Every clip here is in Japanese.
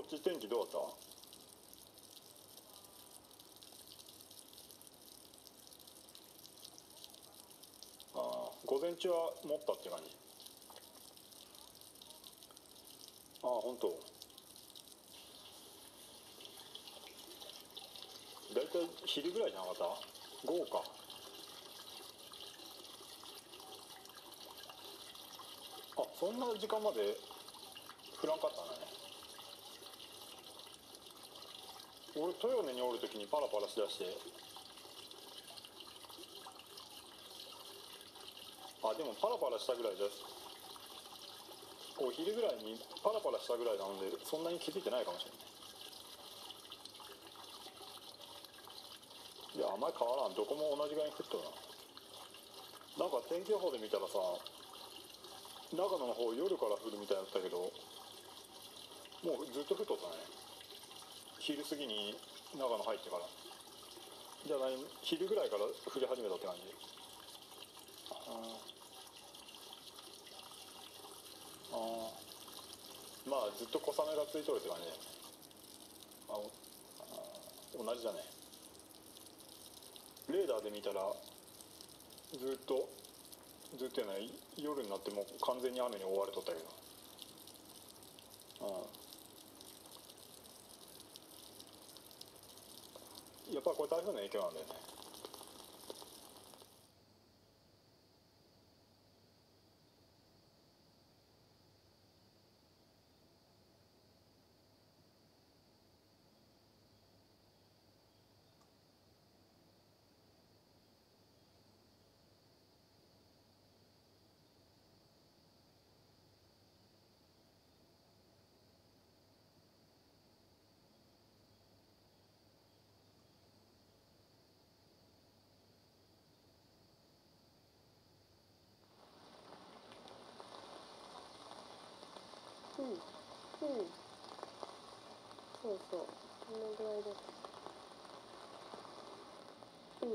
っち天気どうだった？ああ、午前中は持ったって感じ。ああ、本当。だいたい昼ぐらいじゃなかった？午後か。あ、そんな時間まで降らんかったね。俺豊根におる時にパラパラしだして。あ、でもパラパラしたぐらいです。お昼ぐらいにパラパラしたぐらいなのでそんなに気づいてないかもしれない。いや、あんまり変わらん。どこも同じぐらいに降っとるな。なんか天気予報で見たらさ、長野の方夜から降るみたいだったけど、もうずっと降っとったね。昼過ぎに長野入ってから。じゃあ昼ぐらいから降り始めたって感じ？ああ、まあずっと小雨がついとるって感じだよね。同じだね。レーダーで見たらずっとやない、夜になってもう完全に雨に覆われとったけど。やっぱこれ台風の影響なんだよね。 うん、うん、そうそう、こんなぐらいだった。うん。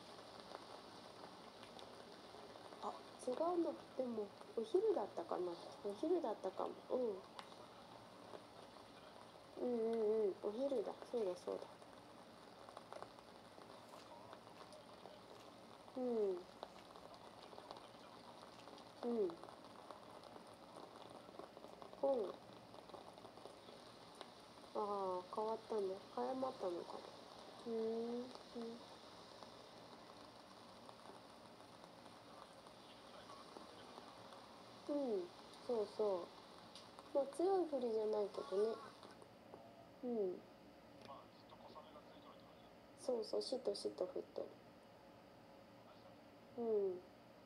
あ、違うな。でもお昼だったかな。お昼だったかも。うんうんうんうん、お昼だ。そうだそうだ。うんうんうん。ああ、変わったんだ。早まったのかな。うん。うん、そうそう。まあ強い降りじゃないけどね。うん。そうそう、しとしと降っとる。うん。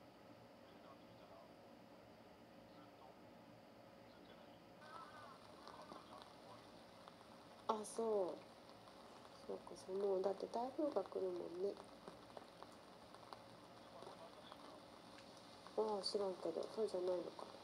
あ、そう。そうか、そう、もうだって台風が来るもんね。ああ、知らんけど、そうじゃないのかな。